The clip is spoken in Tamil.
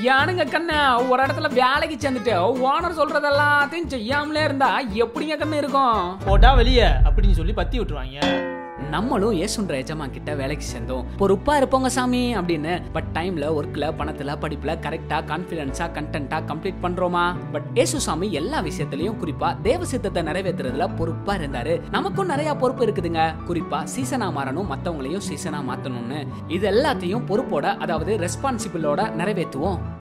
யானுங்க கண்ணு ஒரு இடத்துல வேலைக்கு சேர்ந்துட்டு ஓனர் சொல்றது எல்லாத்தையும் செய்யாமலே இருந்தா எப்படிங்க கண்ணு இருக்கும்? போட்டா வெளியே அப்படின்னு சொல்லி பத்தி விட்டுருவாங்க. நம்மளும் ஏசுன்ற எஜமான் கிட்ட வேலைக்கு சேர்ந்தோம், பொறுப்பா இருப்போங்க சாமி அப்படின்னு. பட் டைம்ல ஒர்க்ல பணத்துல படிப்புல கரெக்டா கான்பிடன்ஸா கண்டென்ட்டா கம்ப்ளீட் பண்றோமா? பட் ஏசு சாமி எல்லா விஷயத்திலயும் குறிப்பா தேவ சித்தத்தை நிறைவேற்றுறதுல பொறுப்பா இருந்தாரு. நமக்கும் நிறைய பொறுப்பு இருக்குதுங்க. குறிப்பா சீசனா மாறணும், மத்தவங்களையும் சீசனா மாத்தணும்னு. இது எல்லாத்தையும் பொறுப்போட, அதாவது ரெஸ்பான்சிபிளோட நிறைவேற்றுவோம்.